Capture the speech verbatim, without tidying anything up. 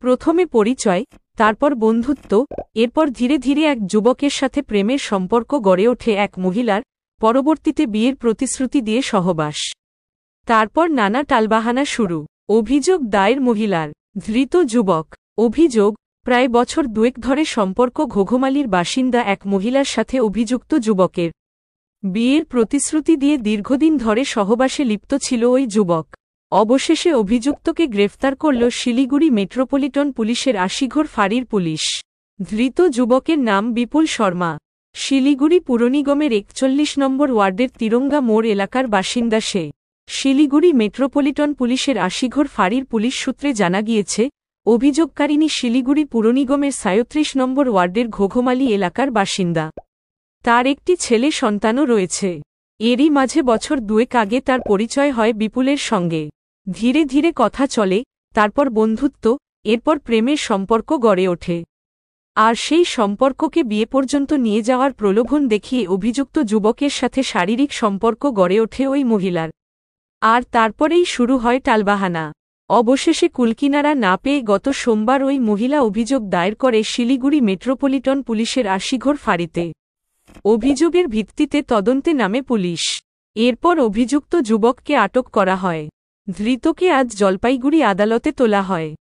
প্রথমে পরিচয়, তারপর বন্ধুত্ব, এরপর ধীরে ধীরে এক যুবকের সাথে প্রেমের সম্পর্ক গড়ে ওঠে এক মহিলার, পরবর্তীতে বিয়ের প্রতিশ্রুতি দিয়ে সহবাস। তারপর নানা টালবাহানা শুরু। অভিযোগ দায়ের মহিলার। ধৃত যুবক। অভিযোগ, প্রায় বছর দুয়েক ধরে সম্পর্ক ঘোঘমালির বাসিন্দা এক মহিলার সাথে অভিযুক্ত যুবকের। বিয়ের প্রতিশ্রুতি দিয়ে দীর্ঘদিন ধরে সহবাসে লিপ্ত ছিল ওই যুবক। অবশেষে অভিযুক্তকে গ্রেফতার করল শিলিগুড়ি মেট্রোপলিটন পুলিশের আশিঘর ফাঁড়ির পুলিশ। ধৃত যুবকের নাম বিপুল শর্মা। শিলিগুড়ি পুরনিগমের একচল্লিশ নম্বর ওয়ার্ডের তিরঙ্গা মোড় এলাকার বাসিন্দা সে। শিলিগুড়ি মেট্রোপলিটন পুলিশের আশিঘর ফাঁড়ির পুলিশ সূত্রে জানা গিয়েছে, অভিযোগকারিণী শিলিগুড়ি পুরনিগমের সাঁইত্রিশ নম্বর ওয়ার্ডের ঘোঘমালি এলাকার বাসিন্দা। তার একটি ছেলে সন্তানও রয়েছে। এরই মাঝে বছর দুয়েক আগে তার পরিচয় হয় বিপুলের সঙ্গে। ধীরে ধীরে কথা চলে, তারপর বন্ধুত্ব, এরপর প্রেমের সম্পর্ক গড়ে ওঠে। আর সেই সম্পর্ককে বিয়ে পর্যন্ত নিয়ে যাওয়ার প্রলোভন দেখিয়ে অভিযুক্ত যুবকের সাথে শারীরিক সম্পর্ক গড়ে ওঠে ওই মহিলার। আর তারপরেই শুরু হয় টালবাহানা। অবশেষে কুলকিনারা না পেয়ে গত সোমবার ওই মহিলা অভিযোগ দায়ের করে শিলিগুড়ি মেট্রোপলিটন পুলিশের আশিঘর ফাঁড়িতে। অভিযোগের ভিত্তিতে তদন্তে নামে পুলিশ। এরপর অভিযুক্ত যুবককে আটক করা হয়। ধৃতকে আজ জলপাইগুড়ি আদালতে তোলা হয়।